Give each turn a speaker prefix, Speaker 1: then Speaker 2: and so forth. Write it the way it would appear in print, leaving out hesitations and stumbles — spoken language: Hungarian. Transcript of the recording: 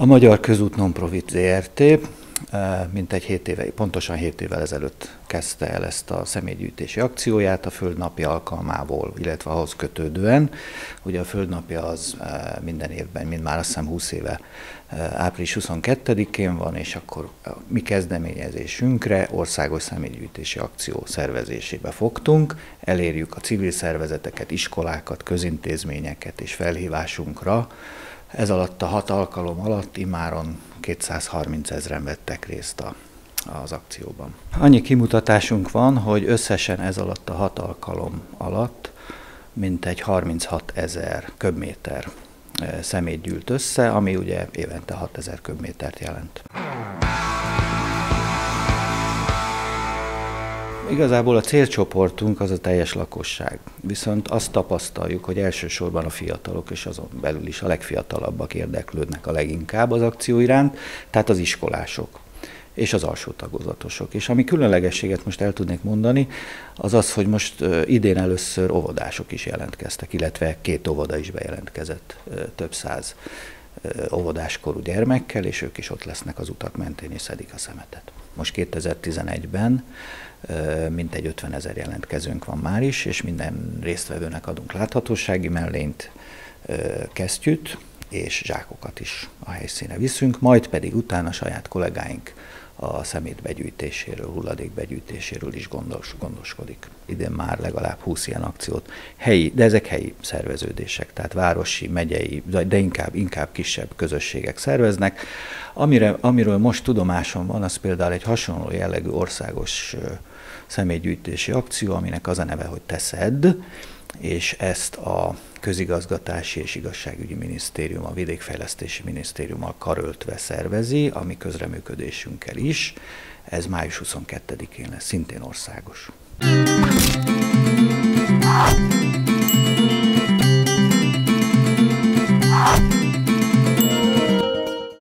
Speaker 1: Magyar Közút Non-Profit Zrt. Mintegy 7 éve, pontosan 7 évvel ezelőtt kezdte el ezt a személygyűjtési akcióját a Földnapja alkalmából, illetve ahhoz kötődően. Ugye a Földnapja az minden évben, mind már azt hiszem 20 éve április 22-én van, és akkor mi kezdeményezésünkre országos személygyűjtési akció szervezésébe fogtunk. Elérjük a civil szervezeteket, iskolákat, közintézményeket, és felhívásunkra ez alatt a 6 alkalom alatt immáron 230 000-en vettek részt az akcióban. Annyi kimutatásunk van, hogy összesen ez alatt a 6 alkalom alatt mintegy 36 000 köbméter szemét gyűlt össze, ami ugye évente 6 000 köbmétert jelent. Igazából a célcsoportunk az a teljes lakosság, viszont azt tapasztaljuk, hogy elsősorban a fiatalok, és azon belül is a legfiatalabbak érdeklődnek a leginkább az akció iránt, tehát az iskolások és az alsó tagozatosok. És ami különlegességet most el tudnék mondani, az az, hogy most idén először óvodások is jelentkeztek, illetve 2 óvoda is bejelentkezett több száz óvodáskorú gyermekkel, és ők is ott lesznek az utak mentén és szedik a szemetet. Most 2011-ben mintegy 50 000 jelentkezőnk van már is, és minden résztvevőnek adunk láthatósági mellényt, kesztyűt és zsákokat is a helyszínre viszünk, majd pedig utána saját kollégáink a szemét begyűjtéséről, hulladék begyűjtéséről is gondoskodik. Idén már legalább 20 ilyen akciót de ezek helyi szerveződések, tehát városi, megyei, de inkább kisebb közösségek szerveznek. Amiről most tudomásom van, az például egy hasonló jellegű országos személygyűjtési akció, aminek az a neve, hogy Te szedd, és ezt a Közigazgatási és Igazságügyi Minisztérium, a Vidékfejlesztési Minisztériummal karöltve szervezi, a mi közreműködésünkkel is. Ez május 22-én lesz, szintén országos.